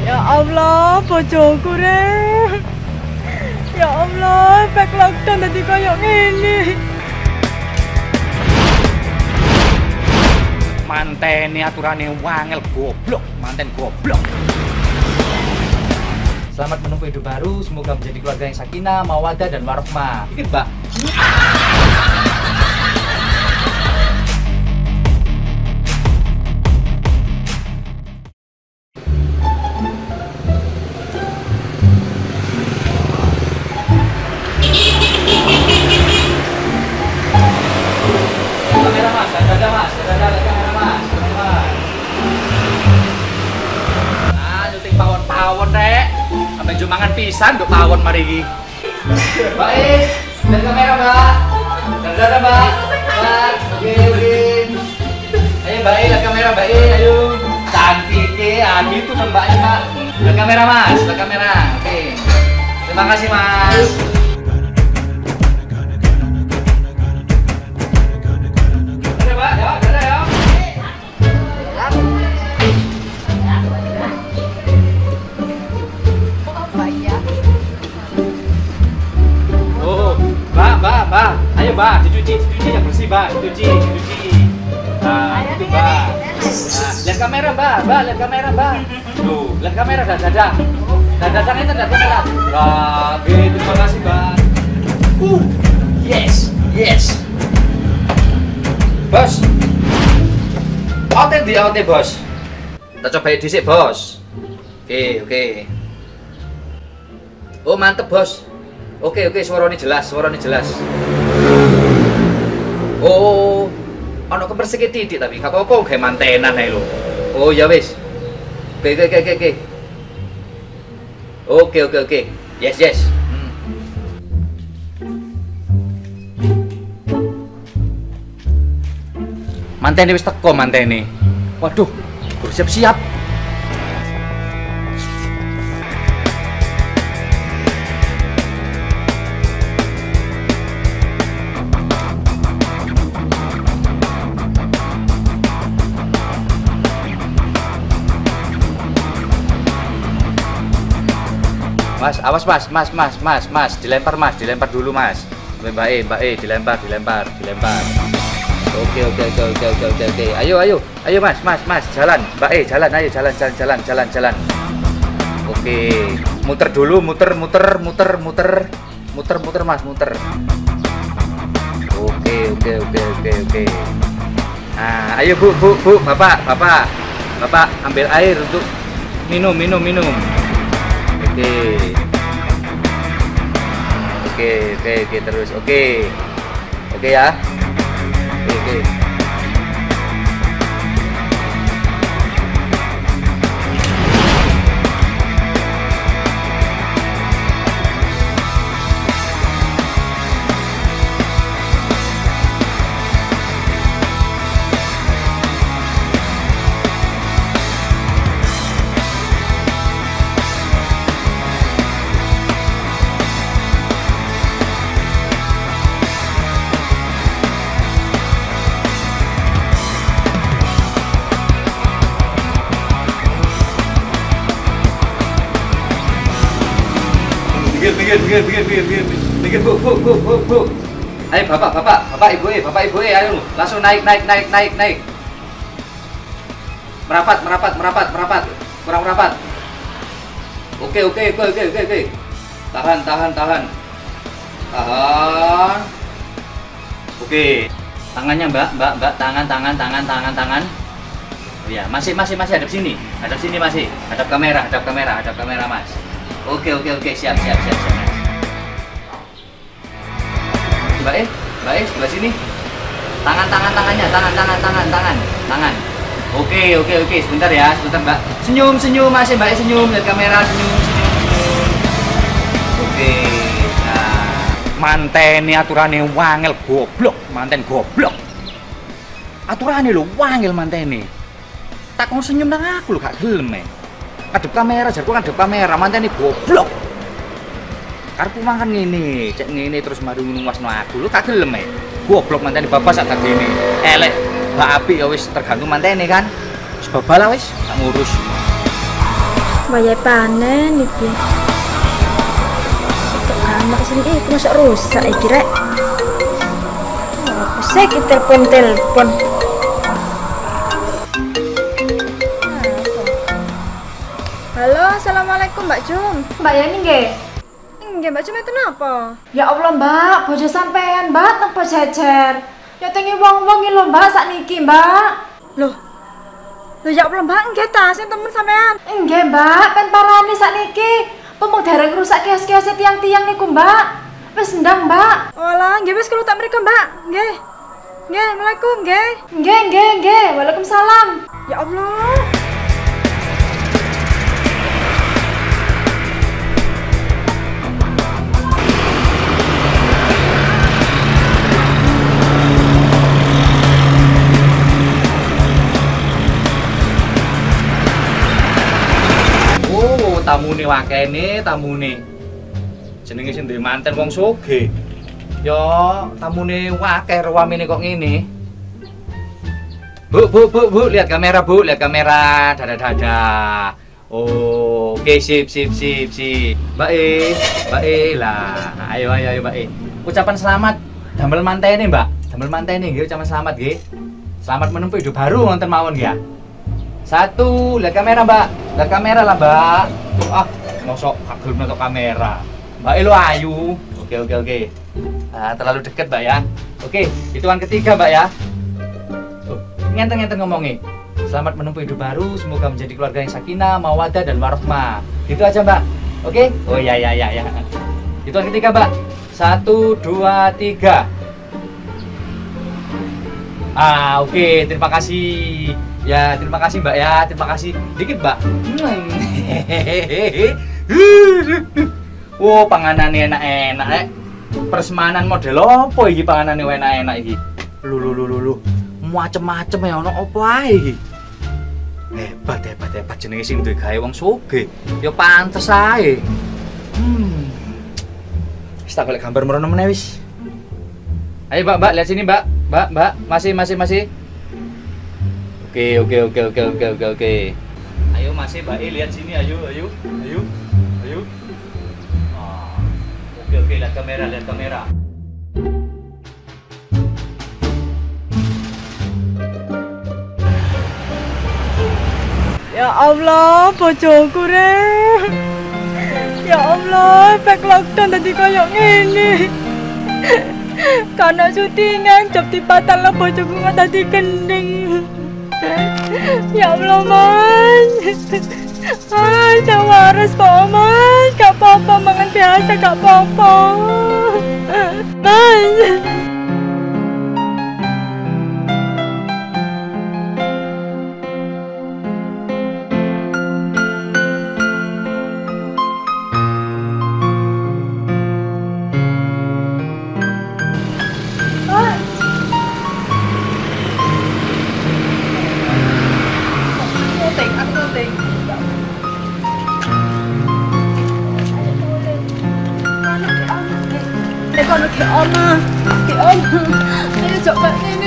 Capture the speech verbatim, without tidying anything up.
Ya Allah, bojoku re. Ya Allah, back lockdown tadi kayak gini. Manteni aturane wangel goblok, manten goblok. Selamat menempuh hidup baru, semoga menjadi keluarga yang sakinah, mawaddah dan warahmah. Dikit, Mbak. Kamera Mas, ada Mas, ada ada kamera Mas, Mas. Ah, nyuting pawon-pawon rek. Sampai jumangan pisan nduk pawon mari iki. Baik, dan kamera Mbak. Ada ada Mbak. Mbak, oke oke. Ayo Mbak, lihat kamera Mbak, ayo. Cantik ya, gitu dong Mbak, Mbak. Lihat kamera Mas, lihat kamera. Oke. Terima kasih Mas. Mbak, ayo Mbak, dicuci, dicuci yang bersih Mbak, dicuci, dicuci. Nah, itu Mbak. Nah, lihat kamera Mbak, Mbak, lihat kamera Mbak. Tuh, lihat kamera dan dadang. Dan dadangnya itu lihat kamera. Nah, gitu, terima kasih Mbak. Uh, yes, yes. Bos, otot di otot bos. Kita coba disik bos. Oke, oke. Oh mantep bos. Oke oke, suaranya jelas, suaranya jelas. Oh, ono kemersik titik tapi gak apa-apa kayak mantenan ae lho. Oh ya wis. Oke oke oke oke. Oke oke oke. Yes yes. Hmm. Mantene wis teko mantene. Waduh, bersiap-siap. Mas, awas mas, mas, mas, mas, mas, dilempar mas, dilempar dulu mas. Mbak E, Mbak E, dilempar, dilempar, dilempar. Oke, oke, oke, oke, oke, oke, oke. Ayo, ayo, ayo mas, mas, mas, jalan, Mbak E, jalan, ayo, jalan, jalan, jalan, jalan, jalan. Oke, muter dulu, muter, muter, muter, muter, muter, muter mas, muter. Oke, oke, oke, oke, oke. Nah, ayo bu, bu, bu, bapak, bapak, bapak, ambil air untuk minum, minum, minum. Oke. Oke, oke, oke terus. Oke. Oke ya. Oke, oke. Pinggir, pinggir, pinggir, pinggir, pinggir, pinggir, bu, bu, bu, bu, bu. Ayo bapak, bapak, bapak ibu eh, bapak ibu eh, ayo langsung naik, naik, naik, naik, naik. Merapat, merapat, merapat, merapat, kurang merapat. Oke, oke, oke, oke, oke, oke. Tahan, tahan, tahan, tahan. Oke, tangannya mbak, mbak, mbak, tangan, tangan, tangan, tangan, tangan. Oh ya, masih, masih, masih hadap sini, hadap sini masih, hadap kamera, hadap kamera, hadap kamera mas. Oke oke oke siap siap siap siap. Mbak E, Mbak E sebelah sini. Tangan tangan tangannya, tangan tangan tangan tangan tangan. Oke oke oke sebentar ya, sebentar Mbak. Senyum senyum masih Mbak E senyum lihat kamera senyum senyum senyum. Oke. Nah, manteni aturane wangel goblok, manten goblok. Aturane lho wangel manteni. Tak kon senyum nang aku lho gak gelem e. Adep kamera, jarku kan adep kamera, mantene goblok. Karepku mangan ngene, cek ngene terus mari nglumasno aku. Lu tak gelem e. Goblok mantene bapak sak gini. Elek, gak apik ya wis tergantung mantene kan. Wis babal wis, gak ngurus. Bayar panen iki. Tok anak sini iki masuk rusak iki rek. Apa sih iki telepon-telepon. Halo, assalamualaikum Mbak Jum. Mbak Yani nggih. Nggih, Mbak Jum itu napa? Ya Allah, Mbak, bojo sampean, Mbak, tempo jejer. Nyotengi wong-wong iki lho, Mbak, sakniki, Mbak. Loh. Loh ya Allah, Mbak, nggih ta, sing temen sampean. Nggih, Mbak, pen parani sakniki. Pemung dereng rusak kios-kios tiang-tiang niku, Mbak. Wis ndang, Mbak. Walah, nggih wis kalau tak mriki, Mbak. Nggih. Nggih, Assalamualaikum, nggih. Nggih, nggih, nggih. Waalaikumsalam. Ya Allah. Tamune wakene, tamune. Jenenge sing duwe manten wong sugih. Ya, tamune wakeh ruwamene kok ngene. Bu, bu, bu, bu, lihat kamera, Bu, lihat kamera. Dadah, dadah. Oh, oke, sip, sip, sip, sip. Mbak E, Mbak E lah. Ayo, ayo, ayo, Mbak E. Ucapan selamat damel mantene, Mbak. Damel mantene nggih, ucapan selamat nggih. Selamat menempuh hidup baru wonten mawon nggih ya. Satu, lihat kamera, Mbak. Lihat kamera lah, Mbak. Ah, mosok kagel nonton kamera. Mbak Elo ayu. Oke, oke, oke. Nah, terlalu deket, Mbak ya. Oke, hitungan ketiga, Mbak ya. Tuh, ngenten-ngenten ngomongnya. Selamat menempuh hidup baru, semoga menjadi keluarga yang sakinah, mawaddah dan warahmah. Gitu aja, Mbak. Oke? Oh iya, iya, iya, ya. Hitungan ketiga, Mbak. Satu, dua, tiga. Ah, oke. Terima kasih. Ya, terima kasih, Mbak ya. Terima kasih. Dikit, Mbak. Wow, panganannya enak-enak eh. Persemanan model apa iki panganannya enak-enak iki? Lu lu lu lu lu. Macem-macem ya ono apa ae iki? Hebat hebat hebat jenenge sing duwe gawe wong sugih. Ya pantes ae. Hmm. Wis tak golek gambar merono meneh wis. Ayo, Mbak, Mbak, lihat sini, Mbak. Mbak, Mbak, masih masih masih. Oke, oke, oke, oke, oke, oke, oke. Ayo masih Mbak E, lihat sini, ayo, ayo, ayo, ayo. Oh, oke, oke, lihat kamera, lihat kamera. Ya Allah, bojoku re. Ya Allah, efek lockdown tadi kayak ngene. Karena syutingan job dipatah lah bojoku nggak tadi kending. Ya Allah, Mas. Mas, tak waras Pak Mas. Gak apa-apa, mangan biasa gak apa-apa. Mas. Con nó kìa om à, kìa om. Ayo coba nih.